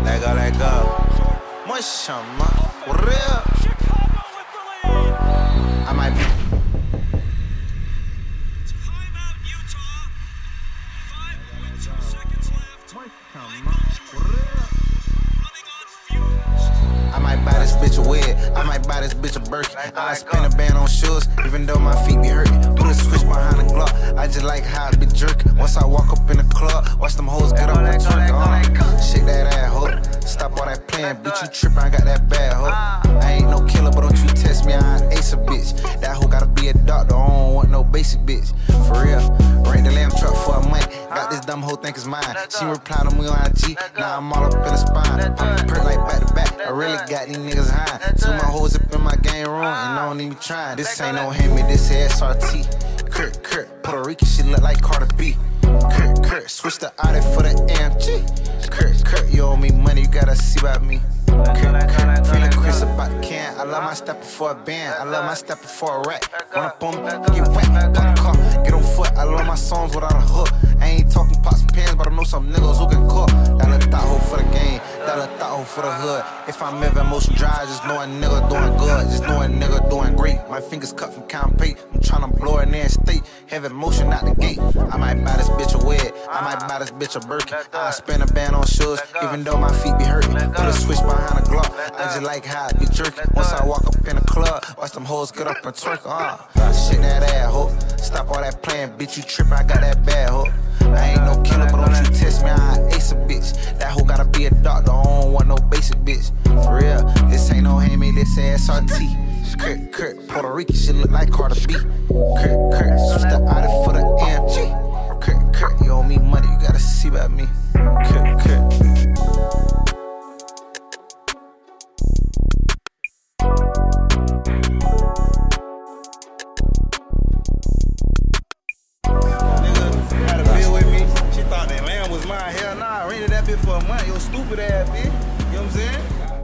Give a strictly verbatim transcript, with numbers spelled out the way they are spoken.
Let go, let go. Much real. I might be. Timeout, Utah. five point two seconds left. I might buy this bitch a wig, I might buy this bitch a Birkin. I spin a band on shoes, even though my feet be hurting. Put a switch behind the glove, I just like how it be jerking. Once I walk up in the club, watch them hoes get up and twerk. Uh, shake that ass, ho. Stop all that playing, bitch, you trippin', I got that bad, ho. I ain't no killer, but don't you test me, I ace a bitch. That hoe gotta be a doctor, I don't want no basic bitch. For real, rent the lamb truck for a month. Got this dumb hoe think it's mine. She replied to me on I G, now I'm all up in the spine. I'm perk like back to back, I really got these niggas high. Two my hoes up in my game room, and I don't even try. This ain't no hand me, this is S R T. Kurt, Kurt, Puerto Rican shit look like Cardi B. Kurt, Kurt, switch the Audi for the A M G. Kurt, Kurt, you owe me money, you gotta see about me. Kurt, Kurt, feeling Chris about the can. I love my stepper for a band, I love my stepper for a rack. Run up on me, get wet, pop the car, get on foot. I love my songs without a hook. I ain't talking pots and pans, but I know some niggas who can cook. That little thought hole for the game, that little thought hole for the hood. If I'm ever motion dry, just know a nigga doing good, just know a nigga doing great. My fingers cut from count pay, I'm tryna blow it in state. Heavy motion out the gate. I might buy this bitch a wig, I might buy this bitch a Birkin. I spin a band on shoes, even though my feet be hurting. Put a switch behind the glove, I just like how it be jerking. Once I walk up in the club, watch them hoes get up and twerk. Uh, shake that ass, ho. Stop all that playing, bitch, you trippin', I got that bad, ho. I ain't no killer, but don't you test me, I ace a bitch. That hoe gotta be a doctor, I don't want no basic bitch. For real, this ain't no hand me, this is S R T. Kurt, Kurt, Puerto Rican shit look like Cardi B. Kurt, Kurt, switch the Audi for the A M G. Kurt, Kurt, you owe me money, you gotta see about me. Kurt, Kurt. For a month, yo, stupid ass bitch. You know what I'm saying?